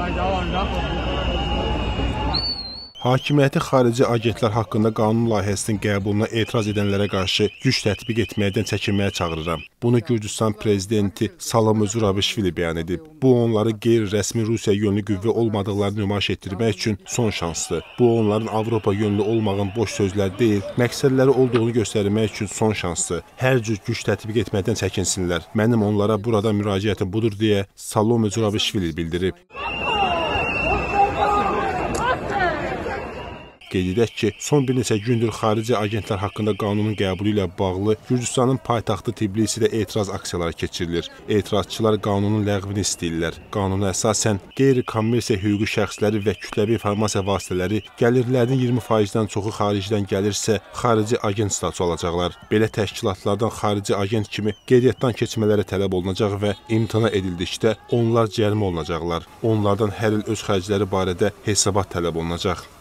Hakimiyyəti xarici agentlər haqqında qanun layihəsinin qəbuluna etiraz edənlərə qarşı güc tətbiq etməkdən çəkinməyə çağırıram. Bunu Gürcüstan prezidenti Salom Zurabishvili bəyan edib. Bu, onları qeyri-rəsmi Rusiya yönlü qüvvə olmadıqlarını nümayiş etdirmək üçün son şansdır. Bu, onların Avropa yönlü olmağın boş sözlər deyil, məqsədləri olduğunu göstərmək üçün son şansdır. Hər cür güc tətbiq etməkdən çəkinsinlər. Mənim onlara burada müraciətim budur deyə Salom Zurabishvili bildirib. Qeyd edək ki, son bir neçə gündür xarici agentlər haqqında qanunun qəbulu ilə bağlı Gürcüstanın paytaxtı Tbilisidə etiraz aksiyaları keçirilir. Etirazçılar qanunun ləğvini istəyirlər. Qanuna əsasən qeyri-kommersiya hüquqi şəxsləri və kütləvi informasiya vasitələri gəlirlərinin 20%-dən çoxu xaricdən gəlirsə, xarici agent statusu alacaqlar. Belə təşkilatlardan xarici agent kimi qeydiyyatdan keçmələri tələb olunacaq və imtina edildikdə onlar cərimə olunacaqlar. Onlardan hər il öz xərcləri barədə hesabat tələb olunacaq.